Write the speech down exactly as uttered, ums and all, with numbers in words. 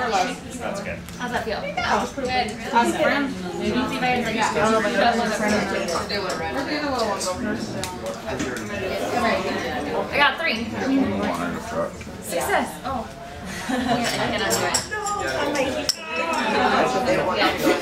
That's good. How's that feel? Good. How's the friend? Maybe see if I can like I don't know if I can do it right. We're doing a little one. I got three. Success. Oh. I cannot do it.